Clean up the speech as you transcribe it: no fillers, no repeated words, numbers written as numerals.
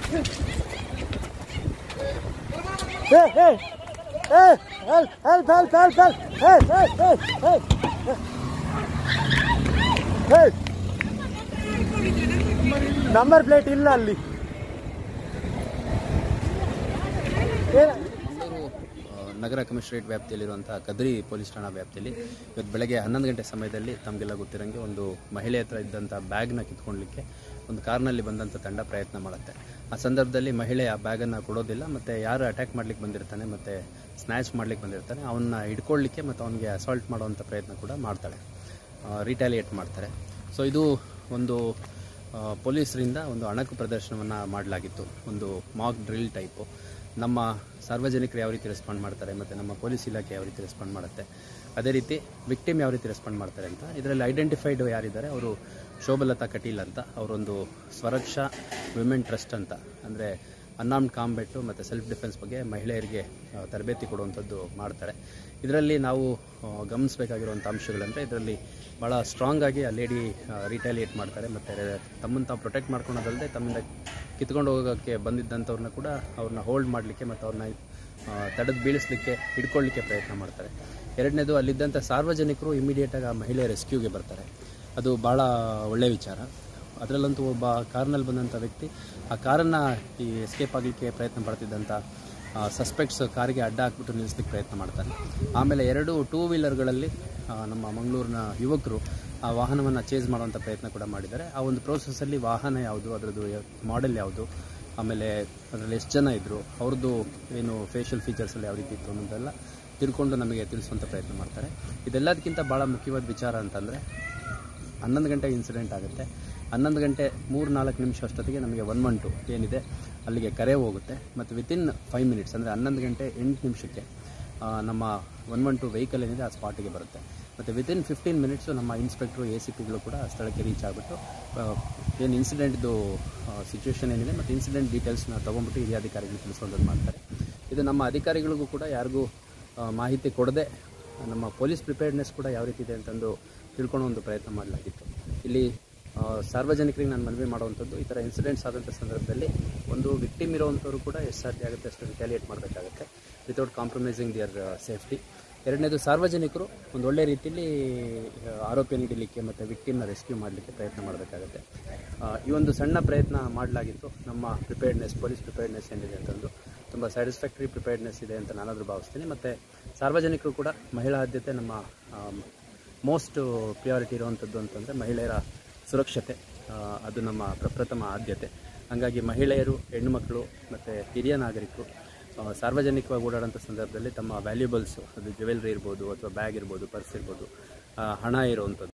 Number plate ಇಲ್ಲ ಅಲ್ಲಿ. ನಗರ ಕಮಿಷನರೇಟ್ ವ್ಯಾಪ್ತಿಯಲ್ಲಿರುವಂಥ ಕದ್ರಿ ಪೊಲೀಸ್ ಠಾಣಾ ವ್ಯಾಪ್ತಿಯಲ್ಲಿ ಇವತ್ತು ಬೆಳಗ್ಗೆ 11 ಗಂಟೆ ಸಮಯದಲ್ಲಿ ತಮಗೆಲ್ಲ ಗೊತ್ತಿರೋಂಗೆ ಒಂದು ಮಹಿಳೆ ಹತ್ರ ಇದ್ದಂಥ ಬ್ಯಾಗ್ನ ಕಿತ್ಕೊಳ್ಳಲಿಕ್ಕೆ ಒಂದು ಕಾರ್ನಲ್ಲಿ ಬಂದಂಥ ತಂಡ ಪ್ರಯತ್ನ ಮಾಡುತ್ತೆ. ಆ ಸಂದರ್ಭದಲ್ಲಿ ಮಹಿಳೆ ಆ ಬ್ಯಾಗನ್ನು ಕೊಡೋದಿಲ್ಲ ಮತ್ತು ಯಾರು ಅಟ್ಯಾಕ್ ಮಾಡ್ಲಿಕ್ಕೆ ಬಂದಿರ್ತಾನೆ ಮತ್ತು ಸ್ನ್ಯಾಚ್ ಮಾಡ್ಲಿಕ್ಕೆ ಬಂದಿರ್ತಾನೆ ಅವನ್ನ ಹಿಡ್ಕೊಳ್ಳಿಕ್ಕೆ ಮತ್ತು ಅವನಿಗೆ ಅಸಾಲ್ಟ್ ಮಾಡುವಂಥ ಪ್ರಯತ್ನ ಕೂಡ ಮಾಡ್ತಾಳೆ, ರಿಟ್ಯಾಲಿಯೇಟ್ ಮಾಡ್ತಾರೆ. ಸೊ ಇದು ಒಂದು ಪೊಲೀಸರಿಂದ ಒಂದು ಅಣಕು ಪ್ರದರ್ಶನವನ್ನು ಮಾಡಲಾಗಿತ್ತು, ಒಂದು ಮಾಕ್ ಡ್ರಿಲ್ ಟೈಪು. ನಮ್ಮ ಸಾರ್ವಜನಿಕರು ಯಾವ ರೀತಿ ರೆಸ್ಪಾಂಡ್ ಮಾಡ್ತಾರೆ ಮತ್ತು ನಮ್ಮ ಪೊಲೀಸ್ ಇಲಾಖೆ ಯಾವ ರೀತಿ ರೆಸ್ಪಾಂಡ್ ಮಾಡುತ್ತೆ, ಅದೇ ರೀತಿ ವಿಕ್ಟಿಮ್ ಯಾವ ರೀತಿ ರೆಸ್ಪಾಂಡ್ ಮಾಡ್ತಾರೆ ಅಂತ. ಇದರಲ್ಲಿ ಐಡೆಂಟಿಫೈಡ್ ಯಾರಿದ್ದಾರೆ ಅವರು ಶೋಭಲತಾ ಕಟೀಲ್ ಅಂತ, ಅವರೊಂದು ಸ್ವರಕ್ಷಾ ವಿಮೆನ್ ಟ್ರಸ್ಟ್ ಅಂತ, ಅಂದರೆ ಅನ್ಆರ್ಮ್ಡ್ ಕಾಂಬ್ಯಾಟು ಮತ್ತು ಸೆಲ್ಫ್ ಡಿಫೆನ್ಸ್ ಬಗ್ಗೆ ಮಹಿಳೆಯರಿಗೆ ತರಬೇತಿ ಕೊಡುವಂಥದ್ದು ಮಾಡ್ತಾರೆ. ಇದರಲ್ಲಿ ನಾವು ಗಮನಿಸಬೇಕಾಗಿರುವಂಥ ಅಂಶಗಳಂದರೆ ಇದರಲ್ಲಿ ಭಾಳ ಸ್ಟ್ರಾಂಗಾಗಿ ಆ ಲೇಡಿ ರಿಟ್ಯಾಲಿಯೇಟ್ ಮಾಡ್ತಾರೆ ಮತ್ತು ತಮ್ಮನ್ನು ತಾವು ಪ್ರೊಟೆಕ್ಟ್ ಮಾಡ್ಕೊಳೋದಲ್ಲದೆ ತಮ್ಮಿಂದ ಕಿತ್ಕೊಂಡು ಹೋಗೋಕ್ಕೆ ಬಂದಿದ್ದಂಥವ್ರನ್ನ ಕೂಡ ಅವ್ರನ್ನ ಹೋಲ್ಡ್ ಮಾಡಲಿಕ್ಕೆ ಮತ್ತು ಅವ್ರನ್ನ ತಡೆದು ಬೀಳಿಸಲಿಕ್ಕೆ ಹಿಡ್ಕೊಳ್ಳಿಕ್ಕೆ ಪ್ರಯತ್ನ ಮಾಡ್ತಾರೆ. ಎರಡನೇದು, ಅಲ್ಲಿದ್ದಂಥ ಸಾರ್ವಜನಿಕರು ಇಮಿಡಿಯೇಟಾಗಿ ಆ ಮಹಿಳೆಯ ರೆಸ್ಕ್ಯೂಗೆ ಬರ್ತಾರೆ. ಅದು ಭಾಳ ಒಳ್ಳೆಯ ವಿಚಾರ. ಅದರಲ್ಲಂತೂ ಒಬ್ಬ ಕಾರ್ನಲ್ಲಿ ಬಂದಂಥ ವ್ಯಕ್ತಿ ಆ ಕಾರನ್ನು ಈ ಎಸ್ಕೇಪ್ ಆಗಲಿಕ್ಕೆ ಪ್ರಯತ್ನ ಪಡ್ತಿದ್ದಂಥ ಸಸ್ಪೆಕ್ಟ್ಸ್ ಕಾರಿಗೆ ಅಡ್ಡ ಹಾಕ್ಬಿಟ್ಟು ನಿಲ್ಲಿಸ್ಲಿಕ್ಕೆ ಪ್ರಯತ್ನ ಮಾಡ್ತಾರೆ. ಆಮೇಲೆ 2 ಟೂ ವೀಲರ್ಗಳಲ್ಲಿ ನಮ್ಮ ಮಂಗಳೂರಿನ ಯುವಕರು ಆ ವಾಹನವನ್ನು ಚೇಸ್ ಮಾಡುವಂಥ ಪ್ರಯತ್ನ ಕೂಡ ಮಾಡಿದ್ದಾರೆ. ಆ ಒಂದು ಪ್ರೋಸೆಸ್ಸಲ್ಲಿ ವಾಹನ ಯಾವುದು, ಅದರದ್ದು ಮಾಡೆಲ್ ಯಾವುದು, ಆಮೇಲೆ ಅದರಲ್ಲಿ ಎಷ್ಟು ಜನ ಇದ್ದರು, ಅವ್ರದ್ದು ಏನು ಫೇಶಿಯಲ್ ಫೀಚರ್ಸಲ್ಲಿ ಯಾವ ರೀತಿ ಇತ್ತು ಅನ್ನೋದೆಲ್ಲ ತಿಳ್ಕೊಂಡು ನಮಗೆ ತಿಳಿಸುವಂಥ ಪ್ರಯತ್ನ ಮಾಡ್ತಾರೆ. ಇದೆಲ್ಲದಕ್ಕಿಂತ ಭಾಳ ಮುಖ್ಯವಾದ ವಿಚಾರ ಅಂತಂದರೆ 11 ಗಂಟೆಗೆ ಇನ್ಸಿಡೆಂಟ್ ಆಗುತ್ತೆ. 11 ಗಂಟೆ 3-4 ನಿಮಿಷ ಅಷ್ಟೊತ್ತಿಗೆ ನಮಗೆ 112 ಏನಿದೆ ಅಲ್ಲಿಗೆ ಕರೆ ಹೋಗುತ್ತೆ ಮತ್ತು ವಿತಿನ್ 5 ಮಿನಿಟ್ಸ್ ಅಂದರೆ 11 ಗಂಟೆ 8 ನಿಮಿಷಕ್ಕೆ ನಮ್ಮ 112 ವೆಹಿಕಲ್ ಏನಿದೆ ಆ ಸ್ಪಾಟಿಗೆ ಬರುತ್ತೆ. ಮತ್ತು ವಿತಿನ್ 15 ಮಿನಿಟ್ಸು ನಮ್ಮ ಇನ್ಸ್ಪೆಕ್ಟ್ರು ACPಗಳು ಕೂಡ ಸ್ಥಳಕ್ಕೆ ರೀಚ್ ಆಗಿಬಿಟ್ಟು ಏನು ಇನ್ಸಿಡೆಂಟ್ದು ಸಿಚುವೇಷನ್ ಏನಿದೆ ಮತ್ತು ಇನ್ಸಿಡೆಂಟ್ ಡೀಟೇಲ್ಸ್ನ ತೊಗೊಂಡ್ಬಿಟ್ಟು ಹಿರಿಯ ಅಧಿಕಾರಿಗಳು ತಿಳಿಸೋದನ್ನು ಮಾಡ್ತಾರೆ. ಇದು ನಮ್ಮ ಅಧಿಕಾರಿಗಳಿಗೂ ಕೂಡ ಯಾರಿಗೂ ಮಾಹಿತಿ ಕೊಡದೆ ನಮ್ಮ ಪೊಲೀಸ್ ಪ್ರಿಪೇರ್ಡ್ನೆಸ್ ಕೂಡ ಯಾವ ರೀತಿ ಇದೆ ಅಂತಂದು ತಿಳ್ಕೊಳ್ಳೋ ಒಂದು ಪ್ರಯತ್ನ ಮಾಡಲಾಗಿತ್ತು. ಇಲ್ಲಿ ಸಾರ್ವಜನಿಕರಿಗೆ ನಾನು ಮನವಿ ಮಾಡುವಂಥದ್ದು, ಈ ಥರ ಇನ್ಸಿಡೆಂಟ್ಸ್ ಆದಂಥ ಸಂದರ್ಭದಲ್ಲಿ ಒಂದು ವಿಕ್ಟಿಮ್ ಇರೋವಂಥವ್ರು ಕೂಡ ಎಷ್ಟು ಸಾಧ್ಯ ಆಗುತ್ತೆ ಅಷ್ಟು ರಿಟ್ಯಾಲಿಯೇಟ್ ಮಾಡಬೇಕಾಗುತ್ತೆ ವಿತೌಟ್ ಕಾಂಪ್ರಮೈಸಿಂಗ್ ದಿಯರ್ ಸೇಫ್ಟಿ. ಎರಡನೇದು, ಸಾರ್ವಜನಿಕರು ಒಂದು ಒಳ್ಳೆ ರೀತಿಯಲ್ಲಿ ಆರೋಪಿಯನ್ನು ಹಿಡಿಲಿಕ್ಕೆ ಮತ್ತು ವಿಕ್ಟಿಮ್ನ ರೆಸ್ಕ್ಯೂ ಮಾಡಲಿಕ್ಕೆ ಪ್ರಯತ್ನ ಮಾಡಬೇಕಾಗುತ್ತೆ. ಈ ಒಂದು ಸಣ್ಣ ಪ್ರಯತ್ನ ಮಾಡಲಾಗಿತ್ತು. ನಮ್ಮ ಪ್ರಿಪೇರ್ಡ್ನೆಸ್, ಪೊಲೀಸ್ ಪ್ರಿಪೇರ್ಡ್ನೆಸ್ ಏನಿದೆ ಅಂತಂದು ತುಂಬ ಸ್ಯಾಟಿಸ್ಫ್ಯಾಕ್ಟರಿ ಪ್ರಿಪೇರ್ಡ್ನೆಸ್ ಇದೆ ಅಂತ ನಾನಾದರೂ ಭಾವಿಸ್ತೀನಿ. ಮತ್ತು ಸಾರ್ವಜನಿಕರು ಕೂಡ ಮಹಿಳಾ ಆದ್ಯತೆ ನಮ್ಮ ಮೋಸ್ಟ್ ಪ್ರಿಯಾರಿಟಿ ಇರುವಂಥದ್ದು ಅಂತಂದರೆ ಮಹಿಳೆಯರ ಸುರಕ್ಷತೆ, ಅದು ನಮ್ಮ ಪ್ರಪ್ರಥಮ ಆದ್ಯತೆ. ಹಾಗಾಗಿ ಮಹಿಳೆಯರು, ಹೆಣ್ಣುಮಕ್ಕಳು ಮತ್ತು ಹಿರಿಯ ನಾಗರಿಕರು ಸಾರ್ವಜನಿಕವಾಗಿ ಓಡಾಡೋಂಥ ಸಂದರ್ಭದಲ್ಲಿ ತಮ್ಮ ವ್ಯಾಲ್ಯೂಬಲ್ಸು, ಅದು ಜ್ಯುವೆಲ್ರಿ ಇರ್ಬೋದು ಅಥವಾ ಬ್ಯಾಗ್ ಇರ್ಬೋದು, ಪರ್ಸ್ ಇರ್ಬೋದು, ಹಣ ಇರುವಂಥದ್ದು